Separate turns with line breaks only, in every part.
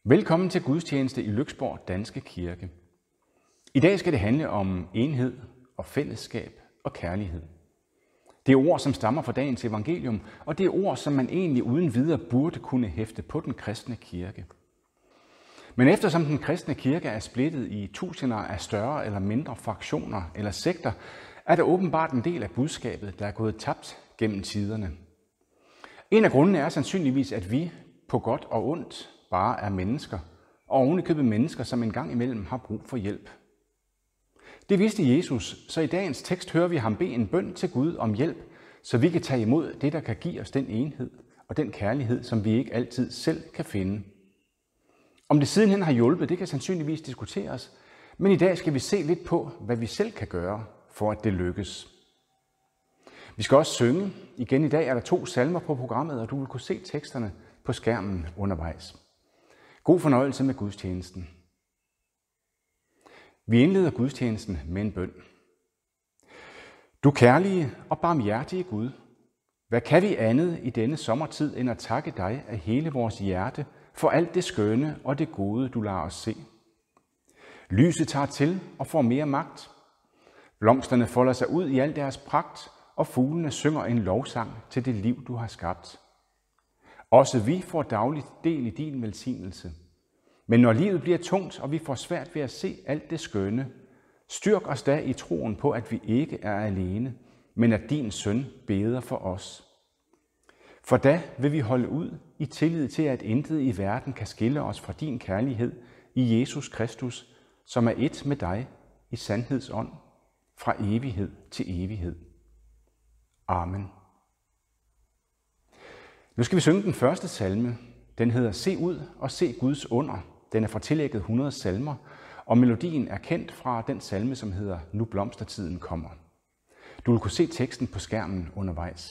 Velkommen til gudstjeneste i Lyksborg Danske Kirke. I dag skal det handle om enhed og fællesskab og kærlighed. Det er ord, som stammer fra dagens evangelium, og det er ord, som man egentlig uden videre burde kunne hæfte på den kristne kirke. Men eftersom den kristne kirke er splittet i tusinder af større eller mindre fraktioner eller sekter, er der åbenbart en del af budskabet, der er gået tabt gennem tiderne. En af grundene er sandsynligvis, at vi på godt og ondt bare er mennesker, og ovenikøbet mennesker, som en gang imellem har brug for hjælp. Det vidste Jesus, så i dagens tekst hører vi ham bede en bøn til Gud om hjælp, så vi kan tage imod det, der kan give os den enhed og den kærlighed, som vi ikke altid selv kan finde. Om det sidenhen har hjulpet, det kan sandsynligvis diskuteres, men i dag skal vi se lidt på, hvad vi selv kan gøre, for at det lykkes. Vi skal også synge. Igen i dag er der 2 salmer på programmet, og du vil kunne se teksterne på skærmen undervejs. God fornøjelse med gudstjenesten. Vi indleder gudstjenesten med en bøn. Du kærlige og barmhjertige Gud, hvad kan vi andet i denne sommertid end at takke dig af hele vores hjerte for alt det skønne og det gode, du lader os se. Lyset tager til og får mere magt. Blomsterne folder sig ud i al deres pragt, og fuglene synger en lovsang til det liv, du har skabt. Også vi får dagligt del i din velsignelse. Men når livet bliver tungt, og vi får svært ved at se alt det skønne, styrk os da i troen på, at vi ikke er alene, men at din søn beder for os. For da vil vi holde ud i tillid til, at intet i verden kan skille os fra din kærlighed i Jesus Kristus, som er ét med dig i sandhedsånd, fra evighed til evighed. Amen. Nu skal vi synge den første salme. Den hedder Se ud og se Guds under. Den er fra tillægget 100 salmer, og melodien er kendt fra den salme, som hedder Nu blomstertiden kommer. Du vil kunne se teksten på skærmen undervejs.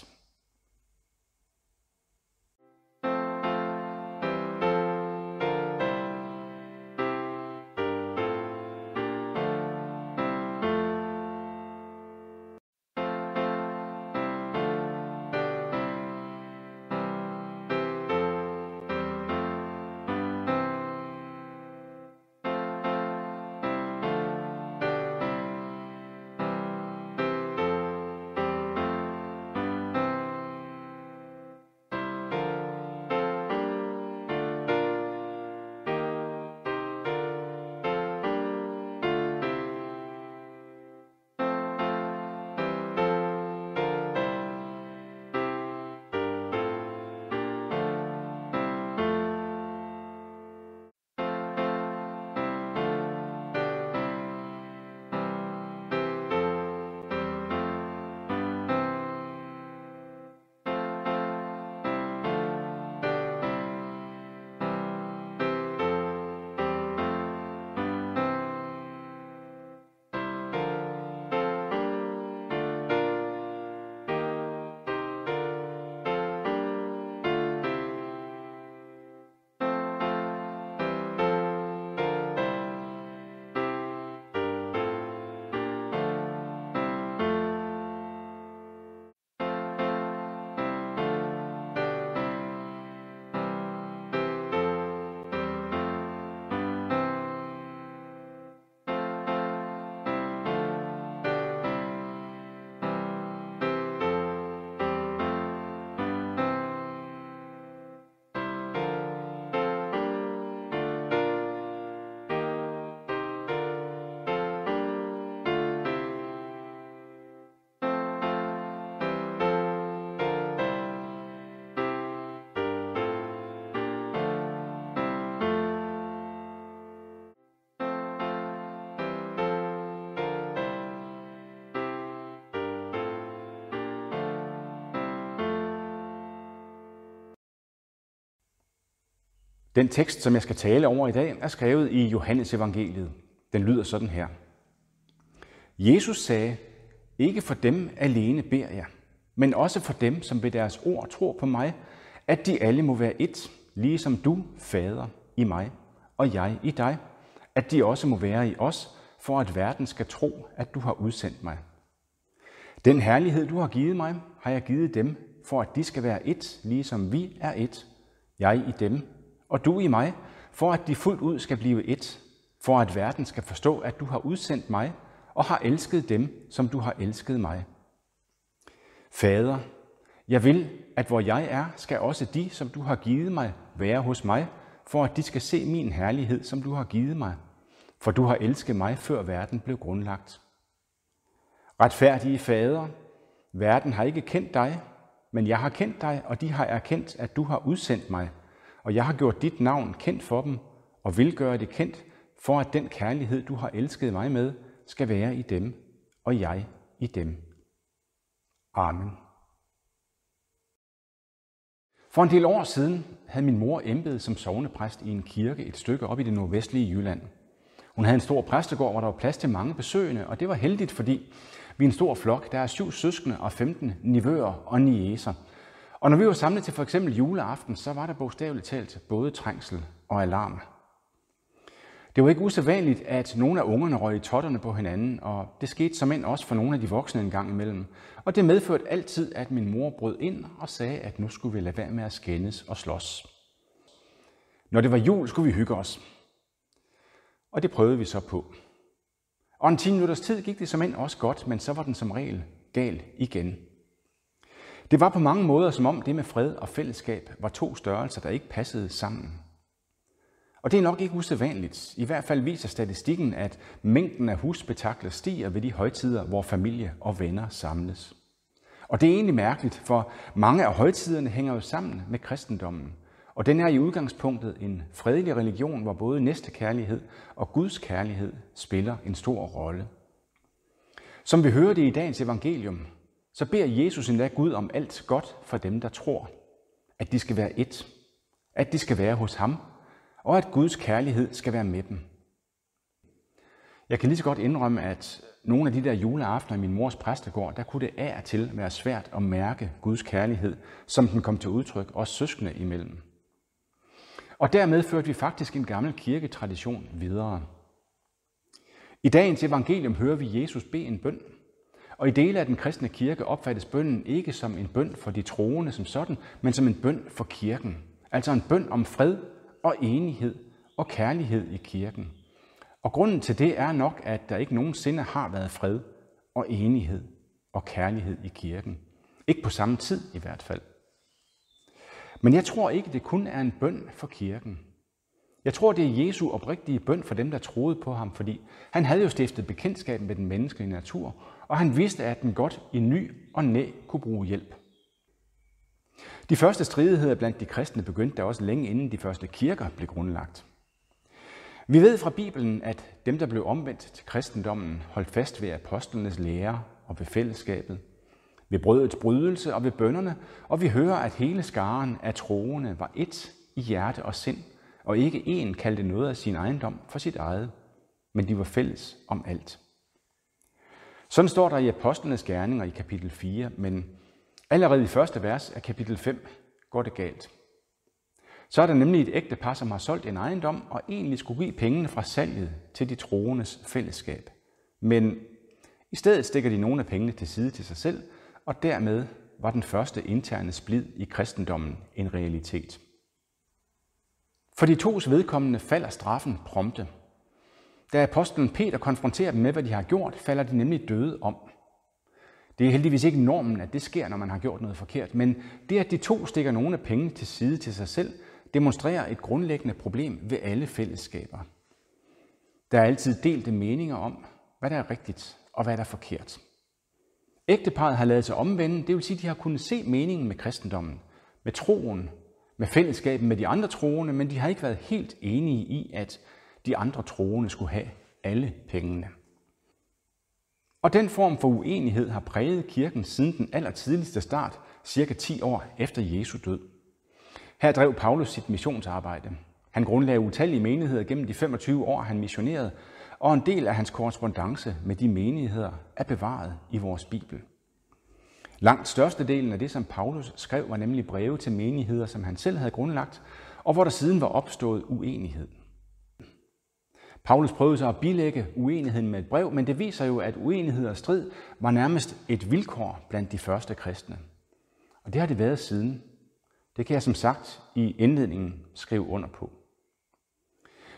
Den tekst, som jeg skal tale over i dag, er skrevet i Johannes evangeliet. Den lyder sådan her. Jesus sagde, ikke for dem alene beder jeg, men også for dem, som ved deres ord tror på mig, at de alle må være ét, ligesom du, Fader, i mig, og jeg i dig, at de også må være i os, for at verden skal tro, at du har udsendt mig. Den herlighed, du har givet mig, har jeg givet dem, for at de skal være ét, ligesom vi er ét, jeg i dem, og du i mig, for at de fuldt ud skal blive et, for at verden skal forstå, at du har udsendt mig og har elsket dem, som du har elsket mig. Fader, jeg vil, at hvor jeg er, skal også de, som du har givet mig, være hos mig, for at de skal se min herlighed, som du har givet mig. For du har elsket mig, før verden blev grundlagt. Retfærdige Fader, verden har ikke kendt dig, men jeg har kendt dig, og de har erkendt, at du har udsendt mig. Og jeg har gjort dit navn kendt for dem, og vil gøre det kendt, for at den kærlighed, du har elsket mig med, skal være i dem, og jeg i dem. Amen. For en del år siden havde min mor embede som sognepræst i en kirke et stykke op i det nordvestlige Jylland. Hun havde en stor præstegård, hvor der var plads til mange besøgende, og det var heldigt, fordi vi er en stor flok. Der er 7 søskende og 15 nivøer og niecer. Og når vi var samlet til for eksempel juleaften, så var der bogstaveligt talt både trængsel og alarm. Det var ikke usædvanligt, at nogle af ungerne røg i totterne på hinanden, og det skete såmænd også for nogle af de voksne en gang imellem. Og det medførte altid, at min mor brød ind og sagde, at nu skulle vi lade være med at skændes og slås. Når det var jul, skulle vi hygge os. Og det prøvede vi så på. Og en 10 minutters tid gik det såmænd også godt, men så var den som regel gal igen. Det var på mange måder som om det med fred og fællesskab var 2 størrelser, der ikke passede sammen. Og det er nok ikke usædvanligt. I hvert fald viser statistikken, at mængden af husspektakler stiger ved de højtider, hvor familie og venner samles. Og det er egentlig mærkeligt, for mange af højtiderne hænger jo sammen med kristendommen. Og den er i udgangspunktet en fredelig religion, hvor både næstekærlighed og Guds kærlighed spiller en stor rolle. Som vi hører det i dagens evangelium, så beder Jesus endda Gud om alt godt for dem, der tror. At de skal være et, at de skal være hos ham, og at Guds kærlighed skal være med dem. Jeg kan lige så godt indrømme, at nogle af de der juleaftener i min mors præstegård, der kunne det af og til være svært at mærke Guds kærlighed, som den kom til udtryk, også søskende imellem. Og dermed førte vi faktisk en gammel kirketradition videre. I dagens evangelium hører vi Jesus bede en bøn, og i dele af den kristne kirke opfattes bønnen ikke som en bøn for de troende som sådan, men som en bøn for kirken. Altså en bøn om fred og enighed og kærlighed i kirken. Og grunden til det er nok, at der ikke nogensinde har været fred og enighed og kærlighed i kirken. Ikke på samme tid i hvert fald. Men jeg tror ikke, det kun er en bøn for kirken. Jeg tror, det er Jesu oprigtige bøn for dem, der troede på ham, fordi han havde jo stiftet bekendtskab med den menneskelige natur, og han vidste, at den godt i ny og næ kunne bruge hjælp. De første stridigheder blandt de kristne begyndte der også længe inden de første kirker blev grundlagt. Vi ved fra Bibelen, at dem, der blev omvendt til kristendommen, holdt fast ved apostlenes lære og ved fællesskabet, ved brødets brydelse og ved bønnerne, og vi hører, at hele skaren af troende var ét i hjerte og sind, og ikke én kaldte noget af sin ejendom for sit eget, men de var fælles om alt. Sådan står der i Apostlenes Gerninger i kapitel 4, men allerede i første vers af kapitel 5 går det galt. Så er der nemlig et ægtepar, som har solgt en ejendom og egentlig skulle give pengene fra salget til de troendes fællesskab. Men i stedet stikker de nogle af pengene til side til sig selv, og dermed var den første interne splid i kristendommen en realitet. For de tos vedkommende falder straffen prompte. Da apostlen Peter konfronterer dem med, hvad de har gjort, falder de nemlig døde om. Det er heldigvis ikke normen, at det sker, når man har gjort noget forkert, men det, at de 2 stikker nogle af pengene til side til sig selv, demonstrerer et grundlæggende problem ved alle fællesskaber. Der er altid delte meninger om, hvad der er rigtigt og hvad der er forkert. Ægteparret har ladet sig omvende, det vil sige, at de har kunnet se meningen med kristendommen, med troen, med fællesskabet med de andre troende, men de har ikke været helt enige i, at de andre troende skulle have alle pengene. Og den form for uenighed har præget kirken siden den allertidligste start, cirka 10 år efter Jesu død. Her drev Paulus sit missionsarbejde. Han grundlagde utallige menigheder gennem de 25 år, han missionerede, og en del af hans korrespondance med de menigheder er bevaret i vores Bibel. Langt størstedelen af det, som Paulus skrev, var nemlig breve til menigheder, som han selv havde grundlagt, og hvor der siden var opstået uenighed. Paulus prøvede så at bilægge uenigheden med et brev, men det viser jo, at uenighed og strid var nærmest et vilkår blandt de første kristne. Og det har det været siden. Det kan jeg som sagt i indledningen skrive under på.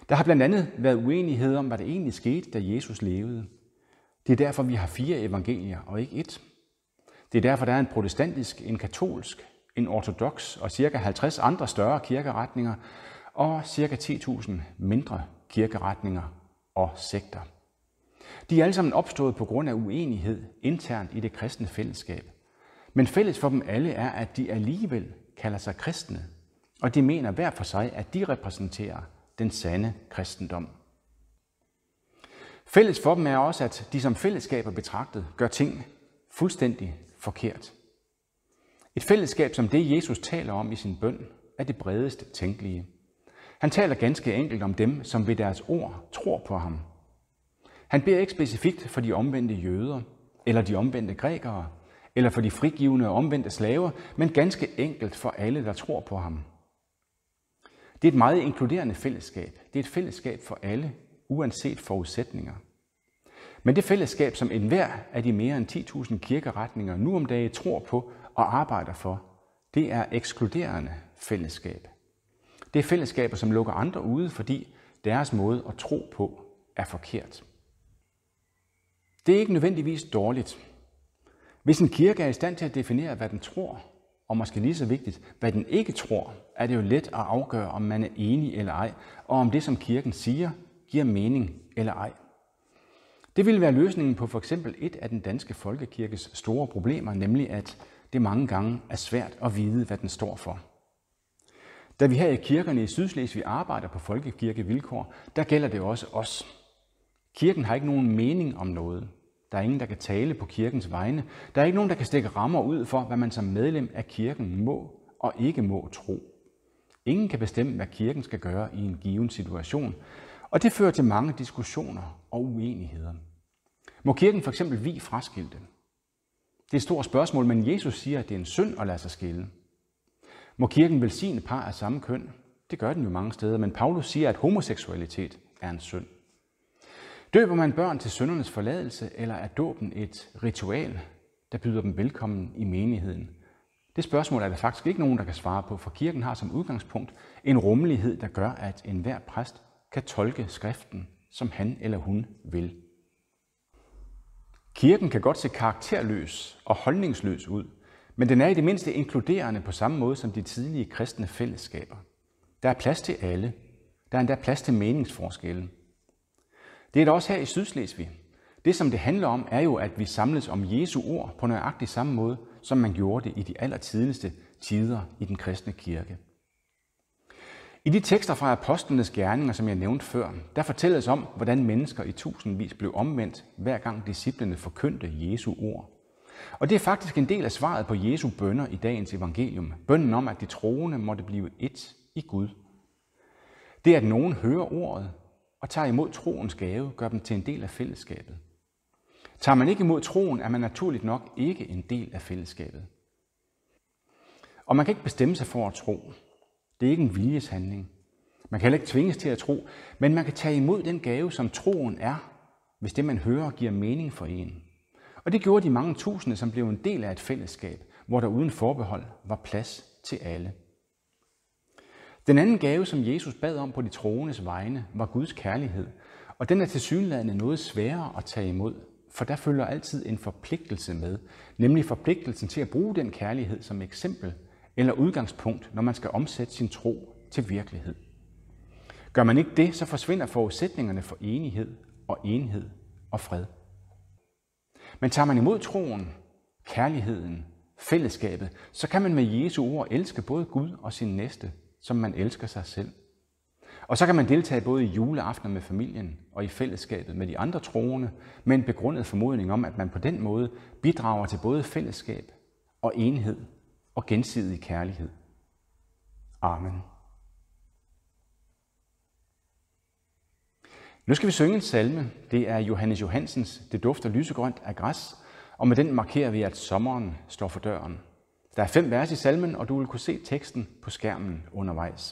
Der har blandt andet været uenighed om, hvad der egentlig skete, da Jesus levede. Det er derfor, vi har 4 evangelier og ikke 1. Det er derfor, der er en protestantisk, en katolsk, en ortodoks og ca. 50 andre større kirkeretninger og ca. 10.000 mindre kirkeretninger og sekter. De er alle sammen opstået på grund af uenighed internt i det kristne fællesskab. Men fælles for dem alle er, at de alligevel kalder sig kristne, og de mener hver for sig, at de repræsenterer den sande kristendom. Fælles for dem er også, at de som fællesskaber betragtet gør ting fuldstændig forkert. Et fællesskab som det, Jesus taler om i sin bøn, er det bredest tænkelige. Han taler ganske enkelt om dem, som ved deres ord tror på ham. Han beder ikke specifikt for de omvendte jøder, eller de omvendte grækere, eller for de frigivne og omvendte slaver, men ganske enkelt for alle, der tror på ham. Det er et meget inkluderende fællesskab. Det er et fællesskab for alle, uanset forudsætninger. Men det fællesskab, som enhver af de mere end 10.000 kirkeretninger nu om dagen tror på og arbejder for, det er ekskluderende fællesskab. Det er fællesskaber, som lukker andre ude, fordi deres måde at tro på er forkert. Det er ikke nødvendigvis dårligt. Hvis en kirke er i stand til at definere, hvad den tror, og måske lige så vigtigt, hvad den ikke tror, er det jo let at afgøre, om man er enig eller ej, og om det, som kirken siger, giver mening eller ej. Det ville være løsningen på for eksempel et af den danske folkekirkes store problemer, nemlig at det mange gange er svært at vide, hvad den står for. Da vi her i kirkerne i Sydslesvig arbejder på folkekirkevilkår, der gælder det også os. Kirken har ikke nogen mening om noget. Der er ingen, der kan tale på kirkens vegne. Der er ikke nogen, der kan stikke rammer ud for, hvad man som medlem af kirken må og ikke må tro. Ingen kan bestemme, hvad kirken skal gøre i en given situation, og det fører til mange diskussioner og uenigheder. Må kirken for eksempel vie fraskilte? Det er et stort spørgsmål, men Jesus siger, at det er en synd at lade sig skille. Må kirken velsigne par af samme køn? Det gør den jo mange steder, men Paulus siger, at homoseksualitet er en synd. Døber man børn til syndernes forladelse, eller er dåben et ritual, der byder dem velkommen i menigheden? Det spørgsmål er der faktisk ikke nogen, der kan svare på, for kirken har som udgangspunkt en rummelighed, der gør, at enhver præst kan tolke skriften, som han eller hun vil. Kirken kan godt se karakterløs og holdningsløs ud, men den er i det mindste inkluderende på samme måde som de tidlige kristne fællesskaber. Der er plads til alle. Der er endda plads til meningsforskelle. Det er der også her i Sydslesvig. Det, som det handler om, er jo, at vi samles om Jesu ord på nøjagtig samme måde, som man gjorde det i de allertidligste tider i den kristne kirke. I de tekster fra apostlenes gerninger, som jeg nævnte før, der fortælles om, hvordan mennesker i tusindvis blev omvendt, hver gang disciplene forkyndte Jesu ord. Og det er faktisk en del af svaret på Jesu bønner i dagens evangelium. Bønnen om, at de troende måtte blive ét i Gud. Det, at nogen hører ordet og tager imod troens gave, gør dem til en del af fællesskabet. Tager man ikke imod troen, er man naturligt nok ikke en del af fællesskabet. Og man kan ikke bestemme sig for at tro. Det er ikke en viljeshandling. Man kan heller ikke tvinges til at tro, men man kan tage imod den gave, som troen er, hvis det, man hører, giver mening for en. Og det gjorde de mange tusinde, som blev en del af et fællesskab, hvor der uden forbehold var plads til alle. Den anden gave, som Jesus bad om på de troendes vegne, var Guds kærlighed, og den er tilsyneladende noget sværere at tage imod, for der følger altid en forpligtelse med, nemlig forpligtelsen til at bruge den kærlighed som eksempel eller udgangspunkt, når man skal omsætte sin tro til virkelighed. Gør man ikke det, så forsvinder forudsætningerne for enighed og enhed og fred. Men tager man imod troen, kærligheden, fællesskabet, så kan man med Jesu ord elske både Gud og sin næste, som man elsker sig selv. Og så kan man deltage både i juleaftener med familien og i fællesskabet med de andre troende, med en begrundet formodning om, at man på den måde bidrager til både fællesskab og enhed og gensidig kærlighed. Amen. Nu skal vi synge en salme. Det er Johannes Johansens Det dufter lysegrønt af græs, og med den markerer vi, at sommeren står for døren. Der er 5 vers i salmen, og du vil kunne se teksten på skærmen undervejs.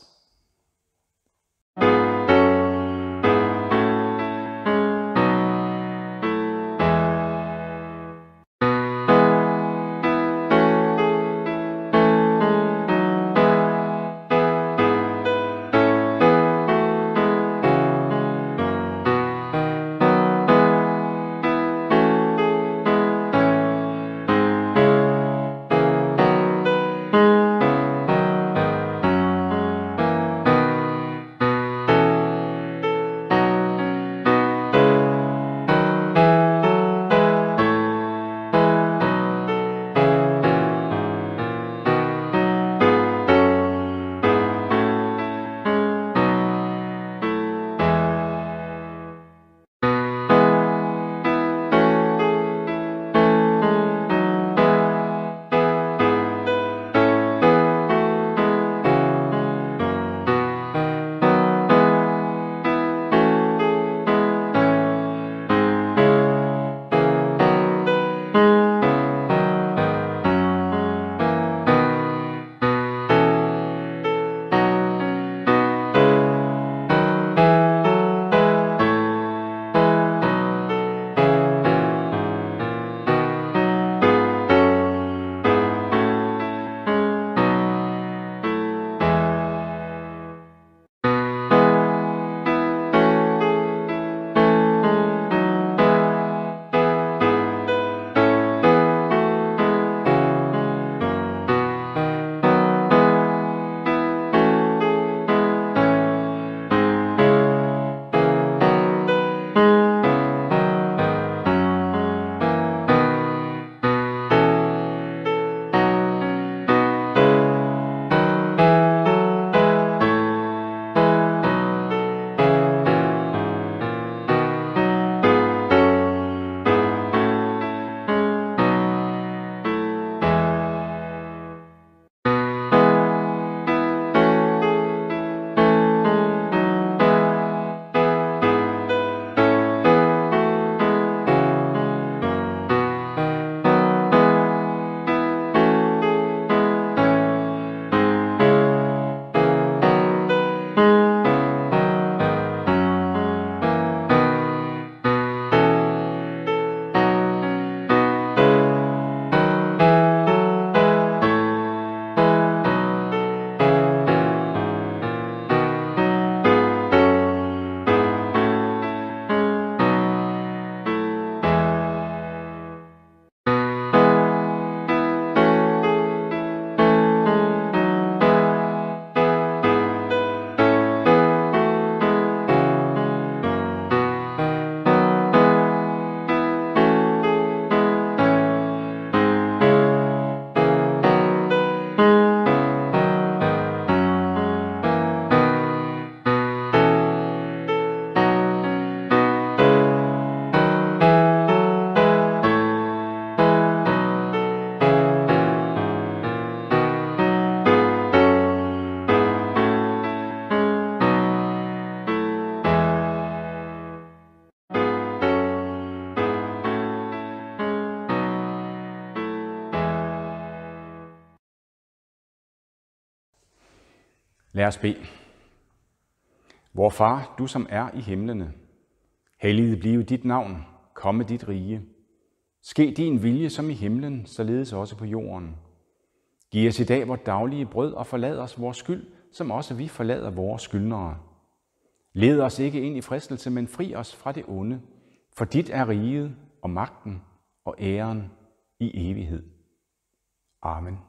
Lad os bede. Vor Far, du som er i himlene, helliget blive dit navn, komme dit rige. Ske din vilje som i himlen, således også på jorden. Giv os i dag vort daglige brød og forlad os vores skyld, som også vi forlader vores skyldnere. Led os ikke ind i fristelse, men fri os fra det onde, for dit er riget og magten og æren i evighed. Amen.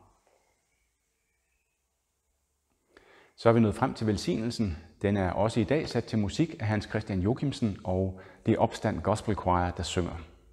Så er vi nået frem til velsignelsen. Den er også i dag sat til musik af Hans Christian Jochimsen, og det er Opstand Gospel Choir, der synger.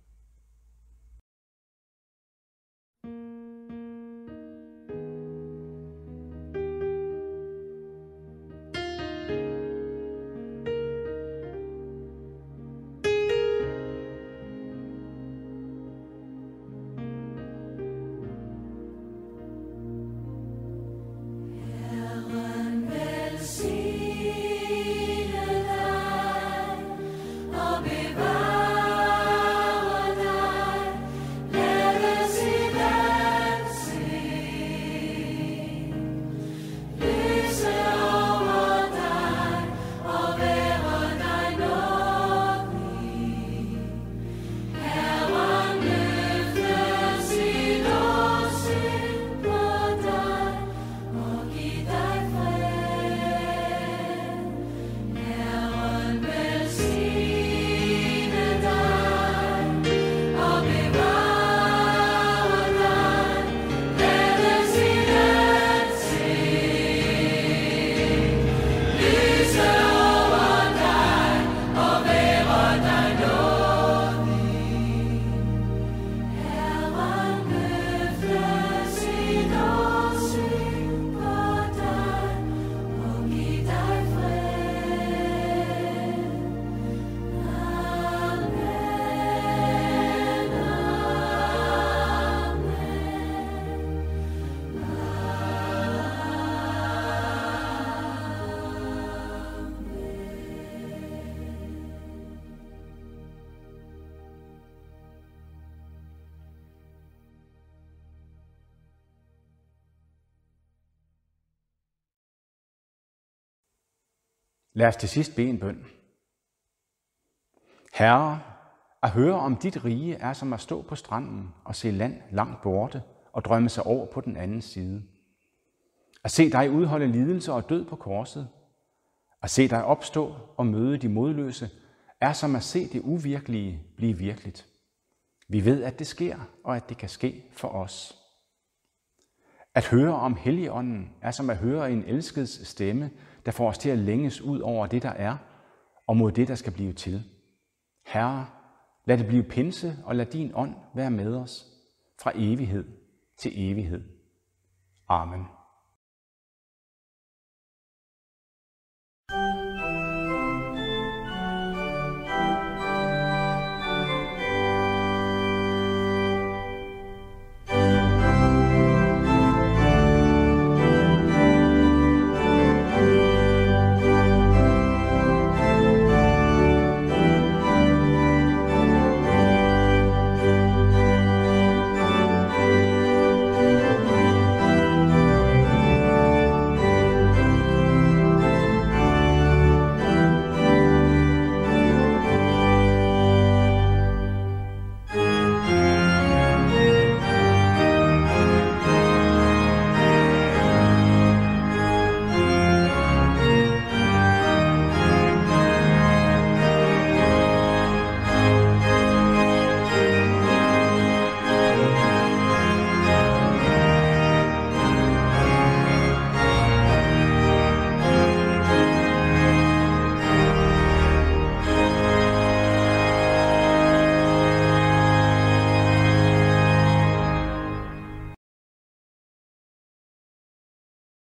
Lad os til sidst bede en bøn. Herre, at høre om dit rige er som at stå på stranden og se land langt borte og drømme sig over på den anden side. At se dig udholde lidelse og død på korset, at se dig opstå og møde de modløse, er som at se det uvirkelige blive virkeligt. Vi ved, at det sker, og at det kan ske for os. At høre om Helligånden er som at høre en elskeds stemme, der får os til at længes ud over det, der er, og mod det, der skal blive til. Herre, lad det blive pinse, og lad din ånd være med os fra evighed til evighed. Amen.